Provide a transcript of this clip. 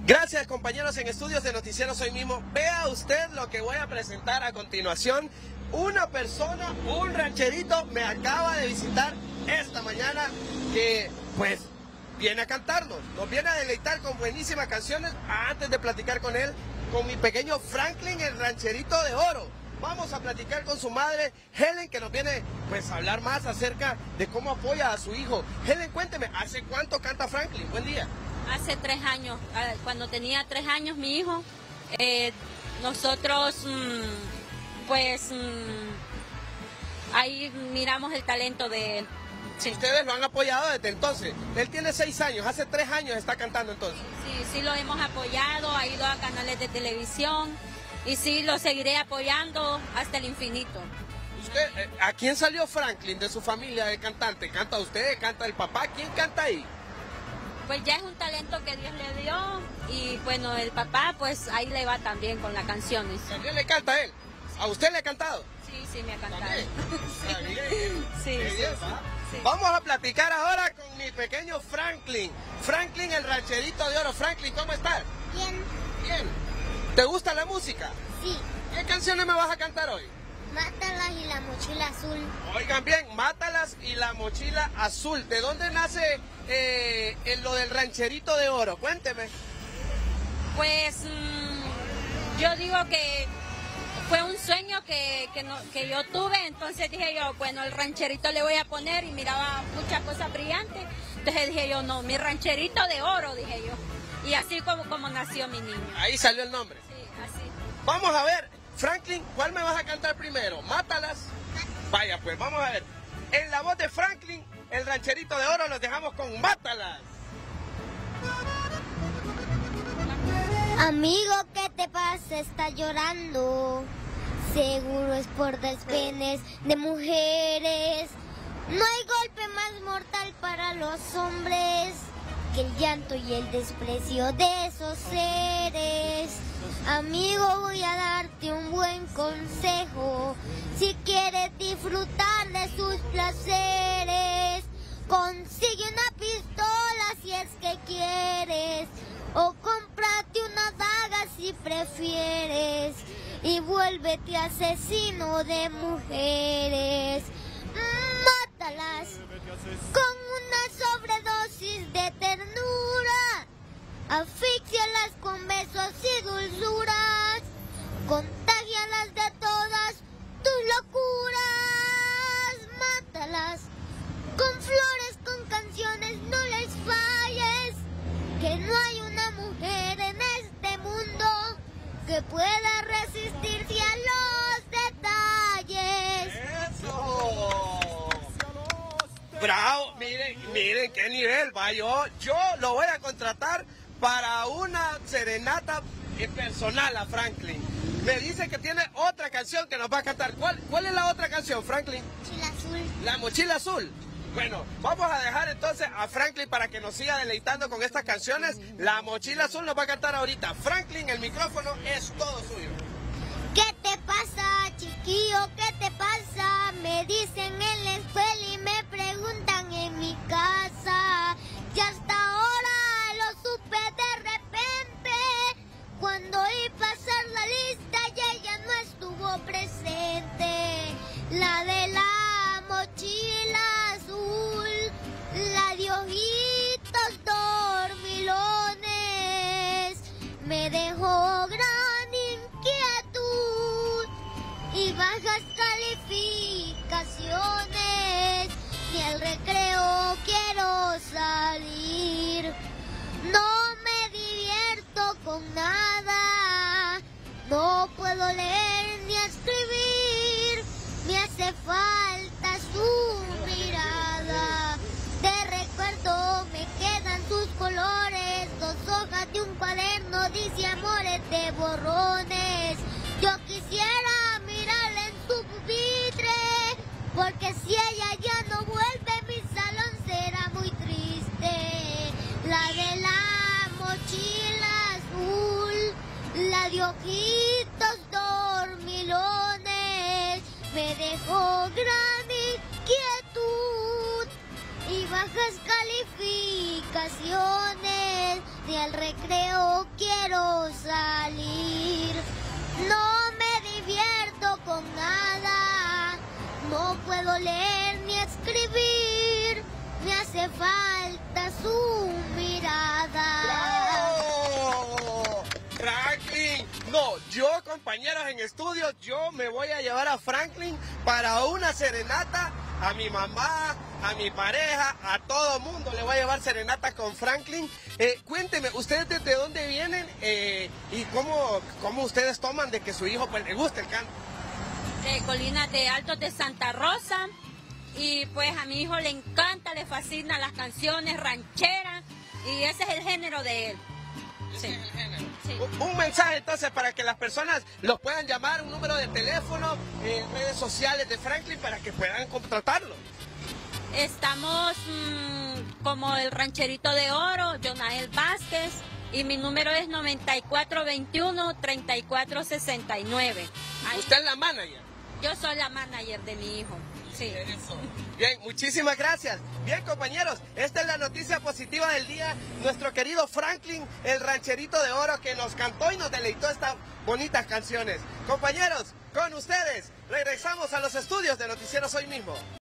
Gracias, compañeros en estudios de Noticiero Soy Mimo. Vea usted lo que voy a presentar a continuación. Una persona, un rancherito, me acaba de visitar esta mañana que, pues, viene a cantarnos. Nos viene a deleitar con buenísimas canciones. Antes de platicar con él, con mi pequeño Franklin, el rancherito de oro. Vamos a platicar con su madre, Helen, que nos viene, pues, a hablar más acerca de cómo apoya a su hijo. Helen, cuénteme, ¿hace cuánto canta Franklin? Buen día. Hace 3 años, cuando tenía 3 años mi hijo, nosotros ahí miramos el talento de él. Sí. Ustedes lo han apoyado desde entonces. Él tiene 6 años, hace 3 años está cantando entonces. Sí, lo hemos apoyado, ha ido a canales de televisión y sí, lo seguiré apoyando hasta el infinito. ¿Usted, a quién salió Franklin de su familia de cantante? ¿Canta usted? ¿Canta el papá? ¿Quién canta ahí? Pues ya es un talento que Dios le dio y bueno, el papá pues ahí le va también con las canciones. ¿También le canta a él? ¿A usted le ha cantado? Sí, me ha cantado. Sí. Sí. Vamos a platicar ahora con mi pequeño Franklin. Franklin, el rancherito de oro. Franklin, ¿cómo estás? Bien. Bien. ¿Te gusta la música? Sí. ¿Qué canciones me vas a cantar hoy? Mátalas y la mochila azul. Oigan bien, Mátalas y la mochila azul. ¿De dónde nace lo del rancherito de oro? Cuénteme. Pues yo digo que fue un sueño que yo tuve, entonces dije yo, bueno, el rancherito le voy a poner y miraba muchas cosas brillantes. Entonces dije yo, no, mi rancherito de oro, dije yo. Y así como nació mi niño. Ahí salió el nombre. Sí, así. Vamos a ver. Franklin, ¿cuál me vas a cantar primero? ¿Mátalas? Vaya, pues vamos a ver. En la voz de Franklin, el rancherito de oro, los dejamos con Mátalas. Amigo, ¿qué te pasa? Está llorando. Seguro es por despenes de mujeres. No hay golpe más mortal para los hombres que el llanto y el desprecio de esos seres. Amigo, voy a darte un buen consejo. Si quieres disfrutar de sus placeres, consigue una pistola si es que quieres, o cómprate una daga si prefieres, y vuélvete asesino de mujeres. Mátalas con una sobredosis de ternura, asfíxialas con besos y dulzuras, contágialas de todas tus locuras. Mátalas con flores, con canciones, no les falles, que no hay una mujer en este mundo que pueda resistirse a los detalles. ¡Eso! ¡Bravo! Miren qué nivel va. Yo lo voy a contratar para una serenata personal a Franklin. Me dice que tiene otra canción que nos va a cantar. ¿Cuál es la otra canción, Franklin? Mochila azul. La mochila azul. Bueno, vamos a dejar entonces a Franklin para que nos siga deleitando con estas canciones. La mochila azul nos va a cantar ahorita. Franklin, el micrófono es todo suyo. ¿Qué te pasa, chiquillo? ¿Qué te pasa? Me dicen en la escuela y me preguntan en mi casa. Y hasta ahora lo supe de repente, cuando iba a pasar la lista y ella no estuvo presente. La de la mochila azul, la de ojitos dormilones, me dejó gran inquietud y bajas calificaciones. Ni al recreo quiero salir, no me divierto con nada, no puedo leer ni escribir, me hace falta su mirada. De recuerdo me quedan sus colores, 2 hojas de un cuaderno, dice amores de borrones. Yo quisiera mirarla en su pupitre, porque si ella ya no vuelve, mi salón será muy triste. La de la mochila azul, la de ojitos dormilones, me dejó gran inquietud y bajas calificaciones. Ni al recreo quiero puedo leer ni escribir, me hace falta su mirada. ¡Bravo! Franklin, no, yo compañeros en estudio, yo me voy a llevar a Franklin para una serenata a mi mamá, a mi pareja, a todo mundo le voy a llevar serenata con Franklin. Cuénteme, ¿ustedes desde dónde vienen y cómo ustedes toman de que su hijo pues le guste el canto? De Colinas de Altos de Santa Rosa, y pues a mi hijo le encanta, le fascinan las canciones rancheras y ese es el género de él. Sí. Es el género. Sí. Un mensaje entonces para que las personas los puedan llamar, un número de teléfono, redes sociales de Franklin para que puedan contratarlo. Estamos como el Rancherito de Oro, Jonael Vázquez, y mi número es 9421-3469. ¿Usted es la manager? Yo soy la manager de mi hijo. Sí. Eso. Bien, muchísimas gracias. Bien, compañeros, esta es la noticia positiva del día. Nuestro querido Franklin, el Rancherito de Oro, que nos cantó y nos deleitó estas bonitas canciones. Compañeros, con ustedes, regresamos a los estudios de Noticieros Hoy Mismo.